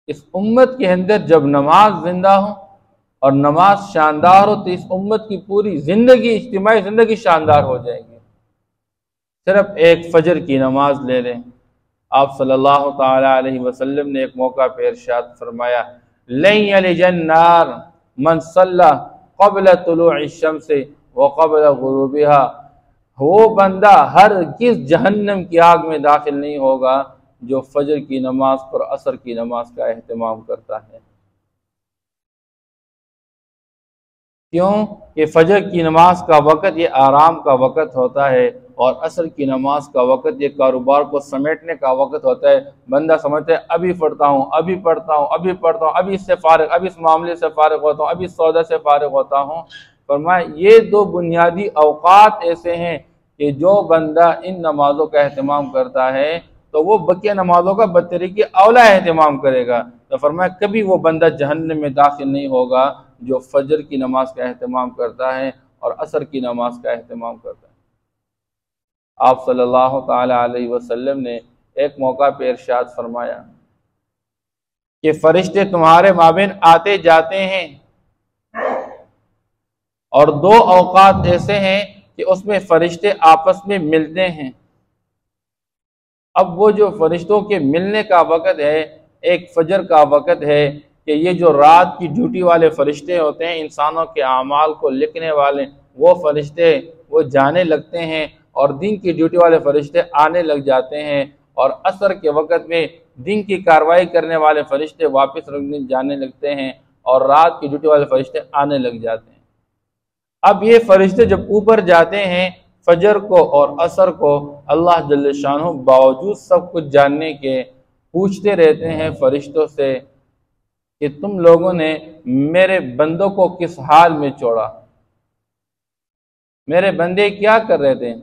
इस उम्मत के अंदर जब नमाज जिंदा हो और नमाज शानदार हो तो इस उम्मत की पूरी जिंदगी, इज्तिमाई जिंदगी शानदार हो जाएगी। सिर्फ एक फजर की नमाज ले लें। आप सल्लल्लाहु ताला अलैहि वसल्लम ने एक मौका पर इरशाद फरमाया, लन यलिजन नार मन सल्ला क़ब्ल तुलूइ शम्स व क़ब्ल गुरूबिहा। वो बंदा हरगिज़ जहन्नम की आग में दाखिल नहीं होगा जो फजर की नमाज पर असर की नमाज का एहतमाम करता है। क्यों कि फजर की नमाज का वक़्त ये आराम का वक़्त होता है और असर की नमाज का वक़्त ये कारोबार को समेटने का वक़्त होता है। बंदा समझता है अभी पढ़ता हूँ, अभी पढ़ता हूँ, अभी पढ़ता हूँ, अभी इससे फारिग, अभी इस मामले से फारिग होता हूँ, अभी इस सौदा से फारिग होता हूँ। फरमाया ये दो बुनियादी औकात ऐसे हैं कि जो बंदा इन नमाज़ों का अहतमाम करता है तो वो बकिया नमाज़ों का बतरीके औला अहतमाम करेगा। तो फरमाया कभी वो बंदा जहन्नम में दाखिल नहीं होगा जो फजर की नमाज का अहतमाम करता है और असर की नमाज का अहतमाम करता है। आप सल्लल्लाहु ताला अलैहि वसल्लम ने एक मौका पर इरशाद फरमाया कि फरिश्ते तुम्हारे माबेन आते जाते हैं और दो औकात ऐसे हैं कि उसमें फरिश्ते आपस में मिलते हैं। अब वो जो फरिश्तों के मिलने का वक़्त है, एक फजर का वक़्त है कि ये जो रात की ड्यूटी वाले फरिश्ते होते हैं, इंसानों के आमाल को लिखने वाले, वो फरिश्ते वो जाने लगते हैं और दिन की ड्यूटी वाले फरिश्ते आने लग जाते हैं। और असर के वक़्त में दिन की कार्रवाई करने वाले फरिश्ते वापस जाने लगते हैं और रात की ड्यूटी वाले फरिश्ते आने लग जाते हैं। अब ये फरिश्ते जब ऊपर जाते हैं फजर को और असर को, अल्लाह जल्ल शानहू बावजूद सब कुछ जानने के पूछते रहते हैं फरिश्तों से कि तुम लोगों ने मेरे बंदों को किस हाल में छोड़ा, मेरे बंदे क्या कर रहे थे।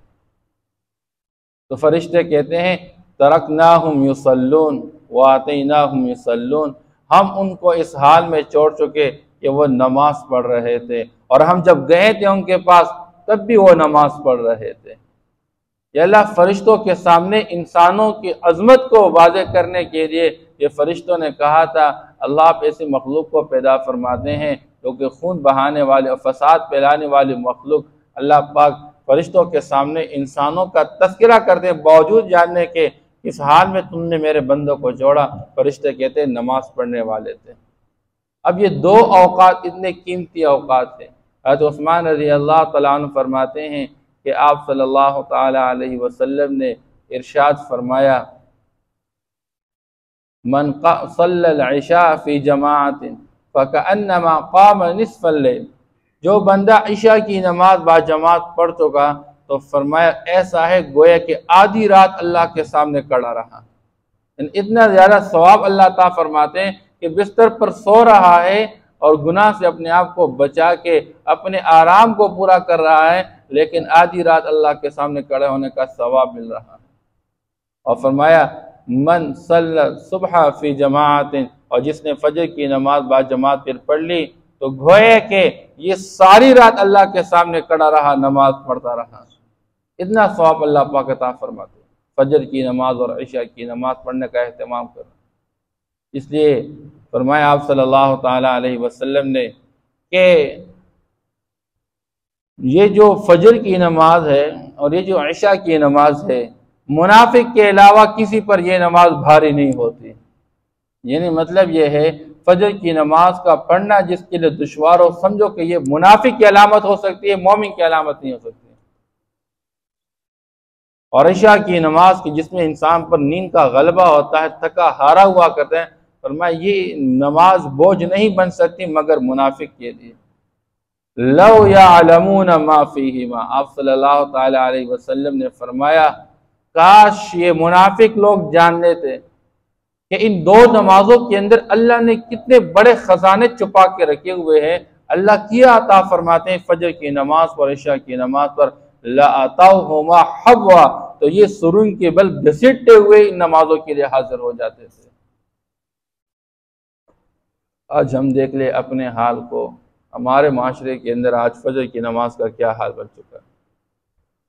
तो फरिश्ते कहते हैं तरकनाहुम युसल्लून व आतैनाहुम युसल्लून, हम उनको इस हाल में छोड़ चुके कि वो नमाज पढ़ रहे थे और हम जब गए थे उनके पास तब भी वो नमाज पढ़ रहे थे। ये अल्लाह फरिश्तों के सामने इंसानों की अजमत को वाज़ेह करने के लिए ये फरिश्तों ने कहा था, अल्लाह आप ऐसी मखलूक को पैदा फरमाते हैं क्योंकि खून बहाने वाले और फसाद फैलाने वाली मखलूक। अल्लाह पाक फरिश्तों के सामने इंसानों का तस्करा करते हैं बावजूद जानने के इस हाल में तुमने मेरे बंदों को जोड़ा। फरिश्ते कहते हैं नमाज पढ़ने वाले थे। अब ये दो औकात इतने कीमती औकात थे। हज़रत उस्मान रज़ी अल्लाह तआला अन्हु फरमाते हैं कि आप सल्लल्लाहु ताला अलैहि वसल्लम ने इरशाद फरमाया, मन सल्लल इशा फी जमाअतिन फकअन्नमा क़ाम निस्फ़ल लैल, जो बंदा इशा की नमाज बाजमात पढ़ चुका तो फरमाया ऐसा है गोया कि आधी रात अल्लाह के सामने खड़ा रहा। इतना ज़्यादा सवाब अल्लाह ताला फरमाते हैं कि बिस्तर पर सो रहा है और गुनाह से अपने आप को बचा के अपने आराम को पूरा कर रहा है, लेकिन आधी रात अल्लाह के सामने खड़े होने का सवाब मिल रहा है। और फरमाया मन सल्ला सुबह फी जमाअतिन, और जिसने फजर की नमाज बाद जमात फिर पढ़ ली तो गोया के ये सारी रात अल्लाह के सामने खड़ा रहा, नमाज पढ़ता रहा। इतना सवाब अल्लाह पाक अता फरमाते। फजर की नमाज और इशा की नमाज पढ़ने का एहतमाम करना। इसलिए फरमाया आप सल्लल्लाहु ताला अलैहि वसल्लम ने कि ये जो फजर की नमाज है और ये जो इशा की नमाज है, मुनाफिक के अलावा किसी पर यह नमाज भारी नहीं होती। यानी मतलब ये है फजर की नमाज का पढ़ना जिसके लिए दुश्वार हो, समझो कि ये मुनाफिक की अलामत हो सकती है, मोमिन की अलामत नहीं हो सकती। और इशा की नमाज की जिसमें इंसान पर नींद का गलबा होता है, थका हारा हुआ करते हैं, फरमाया ये नमाज बोझ नहीं बन सकती मगर मुनाफिक के लिए। लौ यअलमून मा फीहिमा, आप सल्लल्लाहु ताला अलैहि वसल्लम ने फरमाया काश ये मुनाफिक लोग जान लेते कि इन दो नमाजों के अंदर अल्लाह ने कितने बड़े खजाने छुपा के रखे हुए हैं। अल्लाह किया अता फरमाते हैं फजर की नमाज और इशा की नमाज पर ला अताहुमा हवा, तो ये सुरुंग के बल घसीटते हुए इन नमाजों के लिए हाजिर हो जाते थे। आज हम देख ले अपने हाल को, हमारे माशरे के अंदर आज फजर की नमाज का क्या हाल बन चुका है।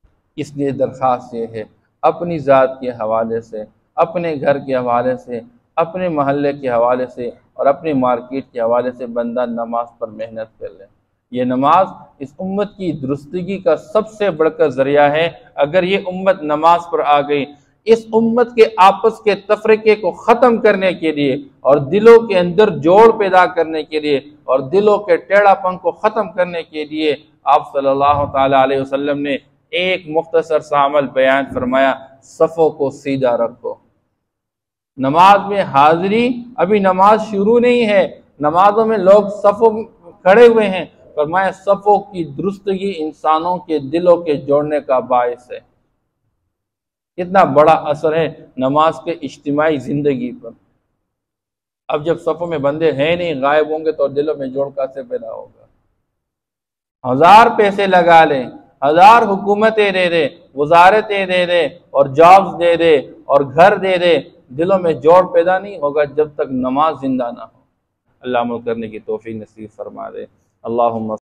इसलिए दरख्वास्त ये है अपनी ज़ात के हवाले से, अपने घर के हवाले से, अपने महल्ले के हवाले से और अपनी मार्केट के हवाले से बंदा नमाज पर मेहनत कर ले। ये नमाज इस उम्मत की दुरुस्तगी का सबसे बढ़कर ज़रिया है। अगर ये उम्मत नमाज पर आ गई, इस उम्मत के आपस के तफरीके को ख़त्म करने के लिए और दिलों के अंदर जोड़ पैदा करने के लिए और दिलों के टेढ़ापन को ख़त्म करने के लिए आप सल्लल्लाहु ताला अलैहि वसल्लम ने एक मुख्तसर सा अमल बयान फरमाया, सफ़ों को सीधा रखो। नमाज में हाजिरी, अभी नमाज शुरू नहीं है, नमाजों में लोग सफ़ों खड़े हुए हैं। फरमाया सफ़ों की दुरुस्तगी इंसानों के दिलों के जोड़ने का बायस है। कितना बड़ा असर है नमाज के इज्तिमाई ज़िंदगी पर। अब जब सफ़ों में बंदे हैं नहीं, गायब होंगे, तो दिलों में जोड़ कैसे पैदा होगा। 1000 पैसे लगा लें, 1000 हुकूमतें दे दे, वजारतें दे दे और जॉब्स दे दे और घर दे दे, दिलों में जोड़ पैदा नहीं होगा जब तक नमाज जिंदा ना हो। अल्लाह अमल करने की तौफीक नसीब फरमा दे। अल्लाहुम्मा